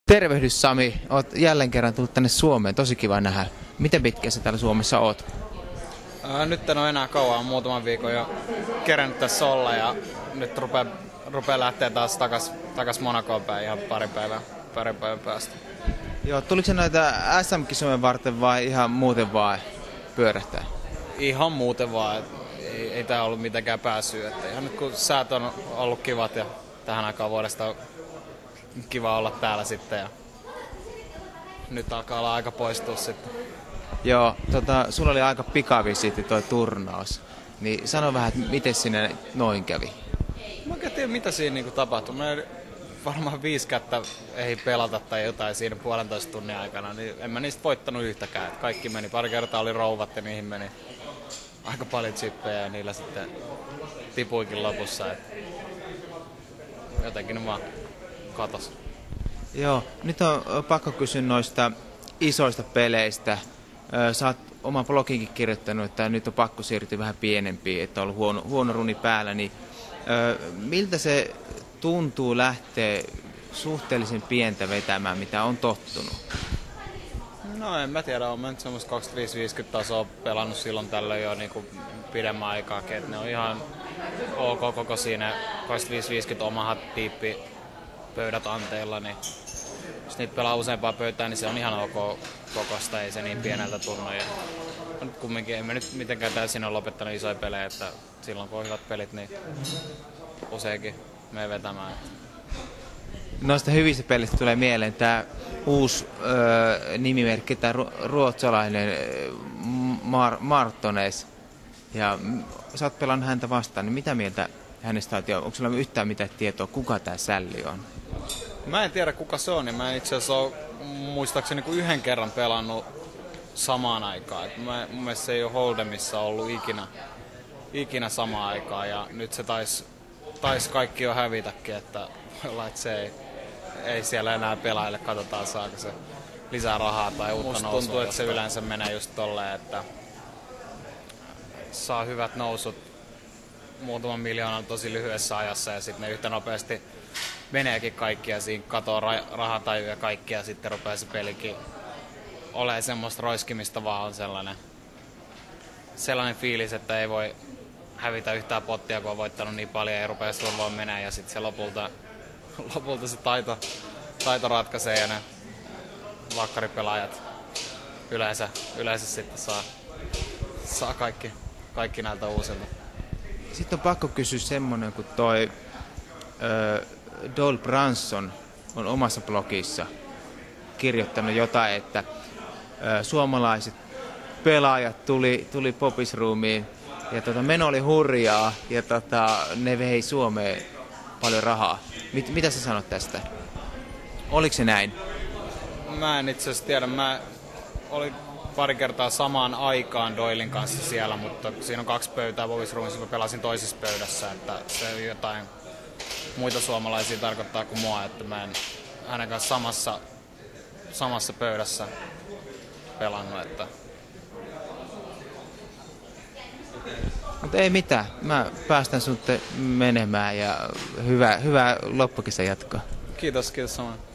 Tervehdys Sami, oot jälleen kerran tullut tänne Suomeen, tosi kiva nähdä. Miten pitkä sä täällä Suomessa oot? Nyt en ole enää kauan, muutaman viikon jo kerännyt tässä olla ja nyt rupeaa lähteä taas takas Monacoon päin ihan pari päivän päästä. Joo, tuliko se näitä SM-kisojen varten vai ihan muuten vaan pyörähtää? Ihan muuten vaan, ei tää ollut mitenkään pääsyy. Että ihan nyt kun säät on ollut kivat ja tähän aikaan vuodesta on kiva olla täällä sitten ja nyt alkaa olla aika poistua sitten. Joo, sulla oli aika pikavisiitti toi turnaus. Niin sano vähän, että miten sinne noin kävi? Mä en tiedä mitä siinä niinku tapahtui. Mä varmaan 5 kättä ei pelata tai jotain siinä 1,5 tunnin aikana, niin en mä niistä voittanut yhtäkään. Kaikki meni, pari kertaa oli rouvat ja niihin meni aika paljon chippejä ja niillä sitten tipuikin lopussa. Jotenkin ne vaan katos. Joo, nyt on pakko kysyä noista isoista peleistä. Sä oot oman bloginkin kirjoittanut, että nyt on pakko siirtyä vähän pienempiin, että on ollut huono runi päällä. Niin, miltä se tuntuu lähteä suhteellisen pientä vetämään, mitä on tottunut? No en mä tiedä, olen nyt semmoista 25-50 tasoa pelannut silloin tällöin jo niin kuin pidemmän aikaakin. Ne on ihan ok koko siinä 25-50 omahat tiippipöydät anteilla, niin jos niitä pelaa useampaa pöytää, niin se on ihan ok kokosta, ei se niin pieneltä tunnu. Ja nyt kumminkin emme nyt mitenkään täysin ole lopettanut isoja pelejä, että silloin kun on hyvät pelit, niin useinkin menee vetämään. Noista hyvistä pelistä tulee mieleen tämä uusi nimimerkki, tämä ruotsalainen Martones. Ja sä oot pelannut häntä vastaan, niin mitä mieltä hänestä oot? Onko sulla yhtään mitään tietoa, kuka tämä Sälli on? Mä en tiedä kuka se on, niin mä en itse asiassa ole muistaakseni kuin yhden kerran pelannut samaan aikaan. Mun mielestä se ei ole Holdemissa ollut ikinä samaan aikaan ja nyt se taisi kaikki jo hävitäkin, että voi olla, että se ei siellä enää pelaile, katsotaan saako se lisää rahaa tai uutta nousua. Musta tuntuu, että se yleensä menee just tolleen, että saa hyvät nousut muutaman miljoonan tosi lyhyessä ajassa ja sitten ne yhtä nopeasti meneekin kaikki ja siinä katoo rahataju ja kaikki ja sitten rupeaa se pelikin olemaan semmoista roiskimista, vaan on sellainen fiilis, että ei voi hävitä yhtään pottia, kun on voittanut niin paljon ja rupeaa survoon menee ja sitten se lopulta se taito ratkaisee ja ne vakkaripelaajat yleensä sitten saa kaikki näiltä uusilta. Sitten on pakko kysyä semmonen, kun toi Doyle Brunson on omassa blogissa kirjoittanut jotain, että suomalaiset pelaajat tuli Popis Roomiin ja meno oli hurjaa ja ne vei Suomeen paljon rahaa. Mitä sä sanot tästä? Oliko se näin? Mä en itse asiassa tiedä. Mä olin pari kertaa samaan aikaan Doylin kanssa siellä, mutta siinä on 2 pöytää Popis Roomissa, mä pelasin toisessa pöydässä, että se jotain muita suomalaisia tarkoittaa kuin mua, että mä en hänen kanssa samassa pöydässä pelannut. Että. Mutta ei mitään, mä päästän sut menemään ja hyvää loppukisän jatkoa. Kiitos samoin.